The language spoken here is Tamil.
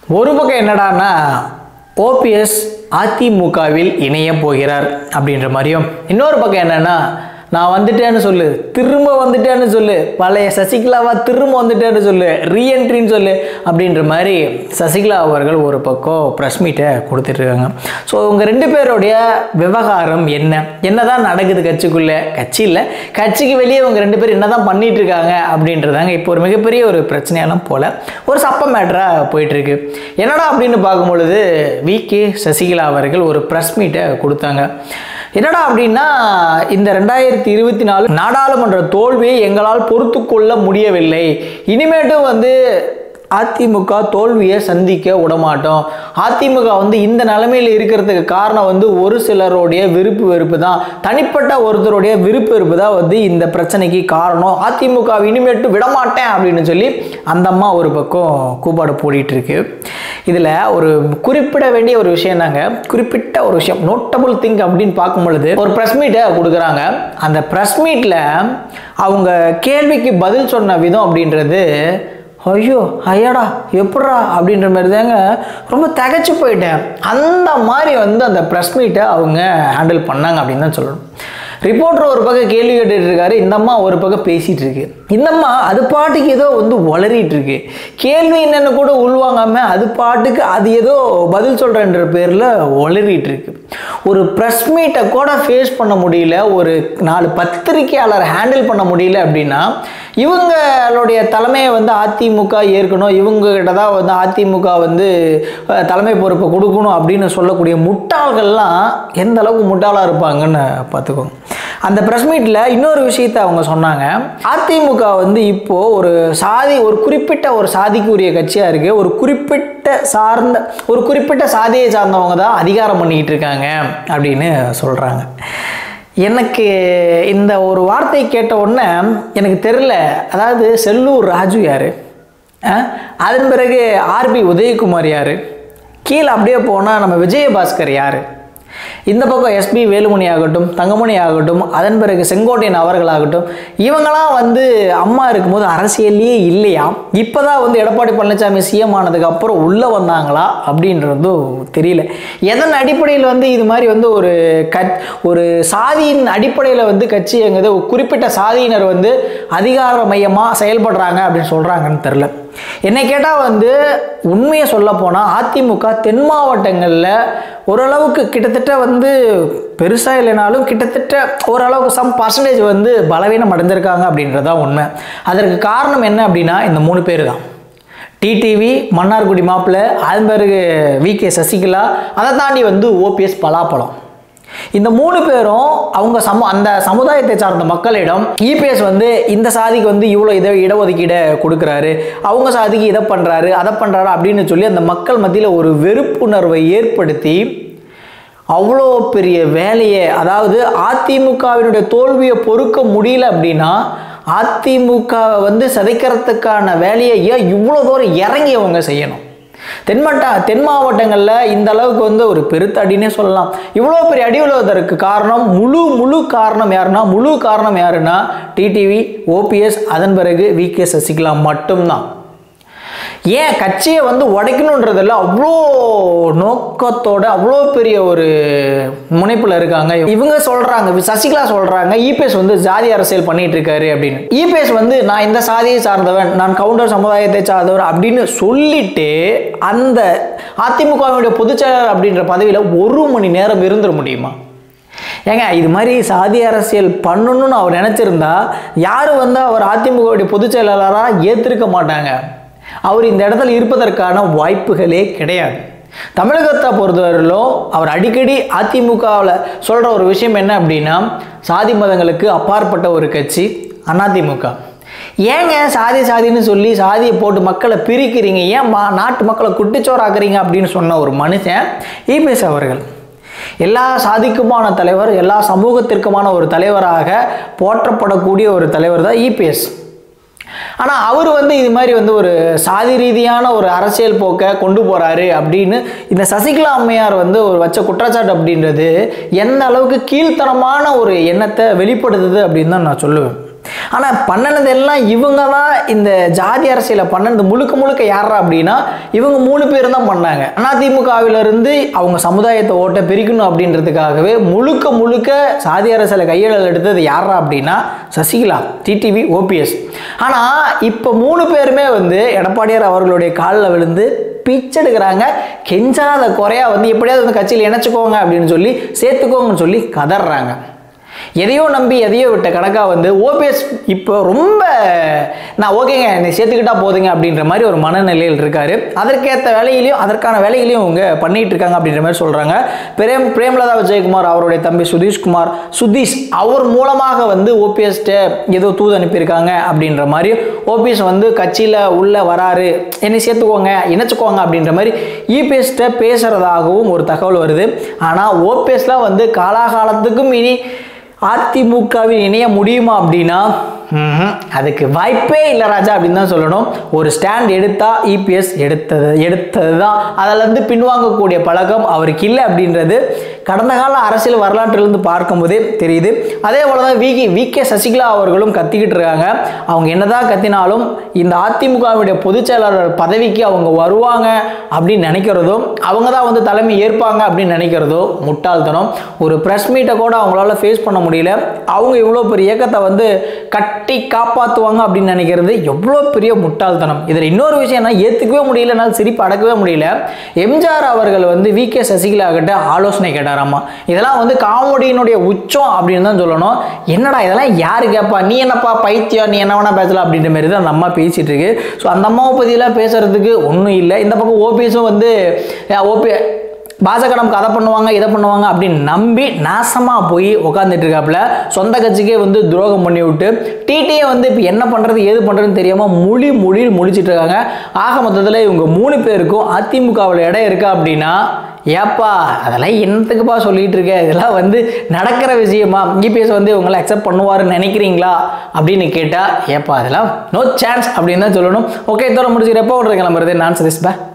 ஒரு பக்கம் என்னடான்னா ஓபிஎஸ் அதிமுகவில் இணைய போகிறார் அப்படின்ற மாதிரியும், இன்னொரு பக்கம் என்னன்னா நான் வந்துட்டேன்னு சொல்லு, திரும்ப வந்துட்டேன்னு சொல்லு, பழைய சசிகலாவா திரும்ப வந்துட்டேன்னு சொல்லு, ரீஎன்ட்ரின்னு சொல்லு அப்படின்ற மாதிரி சசிகலா அவர்கள் ஒரு பக்கம் ப்ரெஸ் மீட்டை கொடுத்துட்ருக்காங்க. ஸோ இவங்க 2 பேருடைய விவகாரம் என்னதான் நடக்குது கட்சிக்குள்ளே, கட்சி இல்லை கட்சிக்கு வெளியே இவங்க 2 பேர் என்ன தான் பண்ணிட்டு இருக்காங்க அப்படின்றதாங்க இப்போ ஒரு மிகப்பெரிய ஒரு பிரச்சனையெல்லாம் போல் ஒரு சப்ப மேட்டராக போயிட்டுருக்கு. என்னடா அப்படின்னு பார்க்கும்பொழுது விகே சசிகலா அவர்கள் ஒரு ப்ரெஸ் மீட்டை கொடுத்தாங்க. என்னடா அப்படின்னா இந்த 2024 நாடாளுமன்ற தோல்வியை எங்களால் பொறுத்து கொள்ள முடியவில்லை, இனிமேட்டும் அதிமுக தோல்வியை சந்திக்க விடமாட்டோம். அதிமுக இந்த நிலைமையில் இருக்கிறதுக்கு காரணம் ஒரு சிலருடைய விருப்பு வெறுப்பு தான், தனிப்பட்ட ஒருத்தருடைய விருப்பு வெறுப்பு தான் இந்த பிரச்சனைக்கு காரணம். அதிமுக இனிமேட்டு விடமாட்டேன் அப்படின்னு சொல்லி அந்த அம்மா ஒரு பக்கம் கூப்பாடு போடிட்டு இருக்கு. இதில் ஒரு குறிப்பிட வேண்டிய ஒரு விஷயம் தாங்க, குறிப்பிட்ட ஒரு விஷயம் நோட்டபுள் திங் அப்படின்னு பார்க்கும் பொழுது ஒரு ப்ரெஸ் மீட்டை கொடுக்குறாங்க. அந்த ப்ரெஸ் மீட்டில் அவங்க கேள்விக்கு பதில் சொன்ன விதம் அப்படின்றது ஐயோ ஐயாடா எப்படா அப்படின்ற மாதிரி தாங்க, ரொம்ப திகைச்சு போயிட்டேன். அந்த மாதிரி அந்த ப்ரெஸ் மீட்டை அவங்க ஹேண்டில் பண்ணாங்க அப்படின்னு தான் சொல்லணும். ரிப்போர்ட்டர் ஒரு பக்கம் கேள்வி கேட்டுட்டு இருக்காரு, இந்த அம்மா ஒரு பக்கம் பேசிகிட்டு இருக்கு. இந்த அம்மா அது பாட்டுக்கு ஏதோ வளரிட்டு இருக்கு, கேள்வி என்னென்னு கூட உள்வாங்காம அது பாட்டுக்கு அது ஏதோ பதில் சொல்கிறன்ற பேரில் வளரிட்டு இருக்கு. ஒரு ப்ரெஸ் மீட்டை கூட ஃபேஸ் பண்ண முடியல, ஒரு 4 பத்திரிகையாளர் ஹேண்டில் பண்ண முடியல அப்படின்னா இவங்களுடைய தலைமையை அதிமுக ஏற்கணும், இவங்ககிட்ட தான் அதிமுக தலைமை பொறுப்பை கொடுக்கணும் அப்படின்னு சொல்லக்கூடிய முட்டாள்கள்லாம் எந்த அளவுக்கு முட்டாளாக இருப்பாங்கன்னு பார்த்துக்கோங்க. அந்த ப்ரெஸ் மீட்டில் இன்னொரு விஷயத்தை அவங்க சொன்னாங்க. அதிமுக இப்போ ஒரு குறிப்பிட்ட ஒரு சாதிக்குரிய கட்சியாக இருக்குது, ஒரு குறிப்பிட்ட சாதியை சார்ந்தவங்க தான் அதிகாரம் பண்ணிக்கிட்டு இருக்காங்க அப்படின்னு சொல்கிறாங்க. எனக்கு இந்த ஒரு வார்த்தை கேட்ட உடனே எனக்கு தெரியல, அதாவது செல்லூர் ராஜு யார், அதன் பிறகு ஆர்பி உதயகுமார் யார், கீழே அப்படியே போனால் நம்ம விஜயபாஸ்கர் யார், இந்த பக்கம் எஸ்பி வேலுமணி ஆகட்டும், தங்கமணி ஆகட்டும், அதன் பிறகு செங்கோட்டையன் அவர்களாகட்டும், இவங்களாம் அம்மா இருக்கும்போது அரசியல்லையே இல்லையா, இப்போ தான் எடப்பாடி பழனிசாமி சிஎம் ஆனதுக்கு அப்புறம் உள்ளே வந்தாங்களா அப்படின்றதும் தெரியல. எதன் அடிப்படையில் இது மாதிரி ஒரு சாதியின் அடிப்படையில் கட்சி எங்குது குறிப்பிட்ட சாதியினர் அதிகார மையமாக செயல்படுறாங்க அப்படின்னு சொல்கிறாங்கன்னு தெரில. என்னை கேட்டால் உண்மையை சொல்ல போனால் அதிமுக தென் மாவட்டங்களில் ஓரளவுக்கு கிட்டத்தட்ட பெருசாக இல்லைனாலும் கிட்டத்தட்ட ஓரளவுக்கு சம் பர்சன்டேஜ் பலவீனம் அடைஞ்சிருக்காங்க அப்படின்றதான் உண்மை. அதற்கு காரணம் என்ன அப்படின்னா இந்த 3 பேர் தான், டிடிவி, மன்னார்குடி மாப்பிள்ளை, அதன் பிறகு விகே சசிகலா, அதை தாண்டி ஓபிஎஸ் பலாப்பழம். இந்த 3 பேரும் அவங்க அந்த சமுதாயத்தை சார்ந்த மக்களிடம் இபிஎஸ் இந்த சாதிக்கு இவ்வளோ இடஒதுக்கீடை கொடுக்குறாரு, அவங்க சாதிக்கு இதை பண்ணுறாரு அதை பண்ணுறாரு அப்படின்னு சொல்லி அந்த மக்கள் மத்தியில் ஒரு வெறுப்புணர்வை ஏற்படுத்தி அவ்வளோ பெரிய வேலையை, அதாவது அதிமுகவினுடைய தோல்வியை பொறுக்க முடியல அப்படின்னா அதிமுகவை சிதைக்கிறதுக்கான வேலையை ஏன் இவ்வளோ தூரம் இறங்கி அவங்க செய்யணும். தென் மாவட்டங்களில் இந்த அளவுக்கு ஒரு பெருத்தடினே சொல்லலாம். இவ்வளோ பெரிய அடி விழுவதற்கு காரணம் முழு காரணம் யாருன்னா டிடிவி, ஓபிஎஸ், அதன் பிறகு விகே சசிகலா மட்டும்தான். ஏன் கட்சியை உடைக்கணுன்றதில்ல, அவ்வளோ நோக்கத்தோட அவ்வளோ பெரிய ஒரு முனைப்பில் இருக்காங்க. இவங்க சொல்கிறாங்க, சசிகலா சொல்கிறாங்க இபிஎஸ் ஜாதி அரசியல் பண்ணிட்டு இருக்காரு அப்படின்னு. இபிஎஸ் நான் இந்த சாதியை சார்ந்தவன், நான் கவுண்டர் சமுதாயத்தை சார்ந்தவன் அப்படின்னு சொல்லிட்டு அந்த அதிமுகவுடைய பொதுச்செயலாளர் அப்படின்ற பதவியில் 1 மணி நேரம் இருந்துட முடியுமா? ஏங்க இது மாதிரி சாதி அரசியல் பண்ணணும்னு அவர் நினச்சிருந்தா யாரும் அவர் அதிமுகவுடைய பொதுச் செயலாளராக ஏற்றிருக்க மாட்டாங்க. அவர் இந்த இடத்துல இருப்பதற்கான வாய்ப்புகளே கிடையாது. தமிழகத்தை பொறுத்தவரையிலும் அவர் அடிக்கடி அதிமுகவில் சொல்கிற ஒரு விஷயம் என்ன அப்படின்னா, சாதி மதங்களுக்கு அப்பாற்பட்ட ஒரு கட்சி அதிமுக. ஏங்க சாதின்னு சொல்லி சாதியை போட்டு மக்களை பிரிக்கிறீங்க, ஏன் நாட்டு மக்களை குட்டிச்சோறாக்குறீங்க அப்படின்னு சொன்ன ஒரு மனுஷன் இபிஎஸ் அவர்கள். எல்லா சாதிக்குமான தலைவர், எல்லா சமூகத்திற்குமான ஒரு தலைவராக போற்றப்படக்கூடிய ஒரு தலைவர் தான் இபிஎஸ். ஆனால் அவர் இது மாதிரி ஒரு சாதி ரீதியான ஒரு அரசியல் போக்கை கொண்டு போகிறாரு அப்படின்னு இந்த சசிகலா அம்மையார் ஒரு வச்ச குற்றச்சாட்டு அப்படின்றது எந்த அளவுக்கு கீழ்த்தரமான ஒரு எண்ணத்தை வெளிப்படுத்துது அப்படின்னு தான் நான் சொல்லுவேன். ஆனால் பண்ணினதெல்லாம் இவங்க தான் இந்த ஜாதி அரசியலை பண்ணது முழுக்க முழுக்க யாரா அப்படின்னா இவங்க 3 பேர் தான் பண்ணாங்க. அதிமுகவிலிருந்து அவங்க சமுதாயத்தை ஓட்ட பிரிக்கணும் அப்படின்றதுக்காகவே முழுக்க முழுக்க சாதி அரசியலை கையில் எடுத்தது யாரா அப்படின்னா சசிகலா, டிடிவி, ஓபிஎஸ். ஆனால் இப்போ 3 பேருமே வந்து எடப்பாடியார் அவர்களுடைய காலில் விழுந்து பிச்செடுக்கிறாங்க. கெஞ்சாத குறையா வந்து எப்படியாவது வந்து கட்சியில் இணைச்சிக்கோங்க அப்படின்னு சொல்லி சேர்த்துக்கோங்கன்னு சொல்லி கதறாங்க. எதையோ நம்பி எதையோ விட்ட கணக்காக வந்து ஓபிஎஸ் இப்போ ரொம்ப நான் ஓகேங்க நீ சேர்த்துக்கிட்டா போதுங்க அப்படின்ற மாதிரி ஒரு மனநிலையில் இருக்காரு. அதற்கேற்ற வேலையிலையும் அதற்கான வேலைகளையும் அவங்க பண்ணிட்டு இருக்காங்க அப்படின்ற மாதிரி சொல்றாங்க. பிரேமலதா விஜயகுமார் அவருடைய தம்பி சுதீஷ் அவர் மூலமாக வந்து ஓபிஎஸ் ஏதோ தூது அனுப்பியிருக்காங்க அப்படின்ற மாதிரி ஓபிஎஸ் வந்து கட்சியில் உள்ள வராரு, என்னை சேர்த்துக்கோங்க இணைச்சுக்கோங்க அப்படின்ற மாதிரி இபிஎஸ் பேசுறதாகவும் ஒரு தகவல் வருது. ஆனால் ஓபிஎஸ்லாம் வந்து காலாகாலத்துக்கும் இனி அதிமுகவில் இணைய முடியுமா அப்படின்னா அதுக்கு வாய்ப்பே இல்லை ராஜா அப்படின்னு தான் சொல்லணும். ஒரு ஸ்டாண்ட் எடுத்தா இபிஎஸ் எடுத்தது தான், அதில் இருந்து பின்வாங்கக்கூடிய பழக்கம் அவருக்கு இல்லை அப்படின்றது கடந்த கால அரசியல் வரலாற்றிலிருந்து பார்க்கும்போதே தெரியுது. அதே போல தான் வி.கே. சசிகலா அவர்களும் கத்திக்கிட்டு இருக்காங்க. அவங்க என்னதான் கத்தினாலும் இந்த அதிமுகவுடைய பொதுச் செயலாளர் பதவிக்கு அவங்க வருவாங்க அப்படின்னு நினைக்கிறதும் அவங்க தான் வந்து தலைமை ஏற்பாங்க அப்படின்னு நினைக்கிறதோ முட்டாள்தனம். ஒரு ப்ரெஸ் மீட்டை கூட அவங்களால ஃபேஸ் பண்ண முடியல. அவங்க இவ்வளோ பெரிய இயக்கத்தை வந்து கட்டி காப்பாற்றுவாங்க அப்படின்னு நினைக்கிறது எவ்வளோ பெரிய முட்டாள்தனம். இதில் இன்னொரு விஷயம் என்ன ஏற்றுக்கவே முடியல, என்னால் சிரிப்பு அடக்கவே முடியல. எம்ஜிஆர் அவர்கள் வந்து வி.கே. சசிகலா கிட்ட ஆலோசனை கேட்டாராமா. இதெல்லாம் வந்து காமெடியினுடைய உச்சம் அப்படின்னு தான் சொல்லணும். என்னடா இதெல்லாம் யாரு கேட்பா, நீ என்னப்பா பைத்தியம், நீ என்ன வேணா பேசலாம் அப்படின்ற மாதிரி தான் நம்ம பேசிட்டு இருக்கு. ஸோ அந்த அம்மாவை பற்றியெல்லாம் பேசுறதுக்கு ஒன்றும் இல்லை. இந்த பக்கம் ஓபிஎஸும் வந்து பாஜக நமக்கு அதை பண்ணுவாங்க இதை பண்ணுவாங்க அப்படின்னு நம்பி நாசமாக போய் உட்காந்துட்டு இருக்காப்புல. சொந்த கட்சிக்கே வந்து துரோகம் பண்ணி விட்டு டிடியை வந்து இப்போ என்ன பண்ணுறது ஏது பண்ணுறதுன்னு தெரியாமல் முழிச்சிட்டு இருக்காங்க. ஆக மொத்தத்தில் இவங்க 3 பேருக்கும் அதிமுகவில் இடம் இருக்கா அப்படின்னா ஏப்பா அதெல்லாம் என்னத்துக்குப்பா சொல்லிட்டு இருக்க, இதெல்லாம் வந்து நடக்கிற விஷயமா, இபிஎஸ் வந்து இவங்களை அக்செப்ட் பண்ணுவாருன்னு நினைக்கிறீங்களா அப்படின்னு கேட்டால் ஏப்பா அதெல்லாம் நோ சான்ஸ் அப்படின்னு தான் சொல்லணும். ஓகே இதோட முடிச்சுக்கிறப்போ கிளம்புறது நான் சதீஷ் பா.